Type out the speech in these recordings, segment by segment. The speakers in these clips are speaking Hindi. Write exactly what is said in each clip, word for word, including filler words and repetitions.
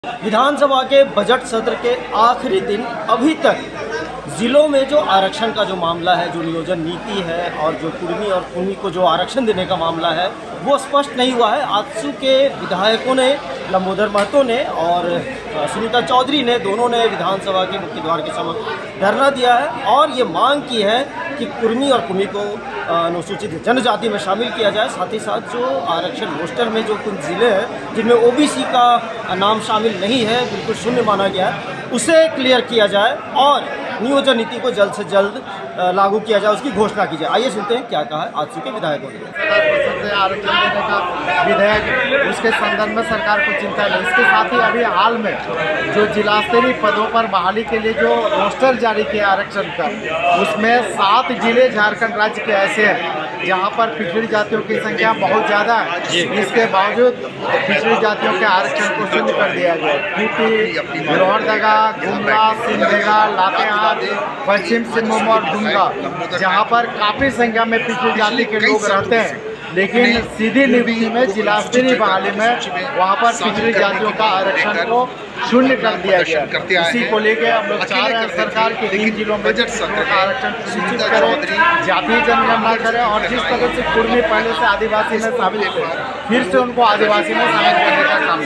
विधानसभा के बजट सत्र के आखिरी दिन अभी तक ज़िलों में जो आरक्षण का जो मामला है, जो नियोजन नीति है और जो कुर्मी और कुर्मी को जो आरक्षण देने का मामला है वो स्पष्ट नहीं हुआ है। आजसू के विधायकों ने, लंबोदर महतो ने और सुनीता चौधरी ने, दोनों ने विधानसभा के मुख्य द्वार के समक्ष धरना दिया है और ये मांग की है कि कुर्मी और कुर्मी को अनुसूचित जनजाति में शामिल किया जाए। साथ ही साथ जो आरक्षण रोस्टर में जो कुछ ज़िले हैं जिनमें ओबीसी का नाम शामिल नहीं है, बिल्कुल शून्य माना गया है, उसे क्लियर किया जाए और नियोजन नीति को जल्द से जल्द लागू किया जाए, उसकी घोषणा की जाए। आइए सुनते हैं क्या कहा है आजसू के विधायकों ने। आरक्षण देने का विधेयक, उसके संदर्भ में सरकार को चिंता है। इसके साथ ही अभी हाल में जो जिला स्तरीय पदों पर बहाली के लिए जो रोस्टर जारी किया आरक्षण का, उसमें सात जिले झारखंड राज्य के ऐसे हैं जहां पर पिछड़ी जातियों की संख्या बहुत ज़्यादा है। इसके बावजूद पिछड़ी जातियों के आरक्षण को शून्य कर दिया गया। खूंटी, लोहरदगा, गुमला, सिमडेगा, लातेहार, पश्चिम सिंहभूम और दुमका, जहां पर काफ़ी संख्या में पिछड़ी जाति के लोग रहते हैं, लेकिन सीधी नियुक्ति में जिला स्तरीय बहाली में वहाँ पर पिछड़ी जातियों का आरक्षण को शून्य कर दिया गया। इसी को लेकर हम लोग चाह रहे हैं सरकार के इन जिलों में आरक्षण सुनिश्चित करें, जातीय जनगणना करें और जिस तरह से कुर्मी पहले से आदिवासी में शामिल थे, फिर से उनको आदिवासी में शामिल करने का काम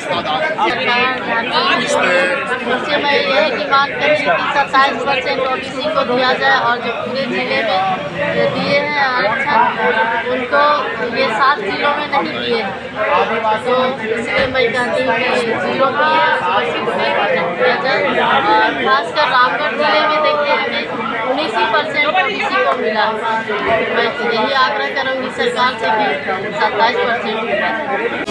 सत्ताईस परसेंट ओबीसी को दिया जाए और जो पूरे जिले में दिए हैं आरक्षण उनको ये सात जिलों में नहीं दिए हैं, तो इसलिए मैं कहती हूँ कि जिलों में दिया जाए। और खासकर रामगढ़ जिले में देखिए हमें उन्नीस ही परसेंट ओबीसी को मिला। मैं यही आग्रह करूँगी सरकार से कि सत्ताईस परसेंट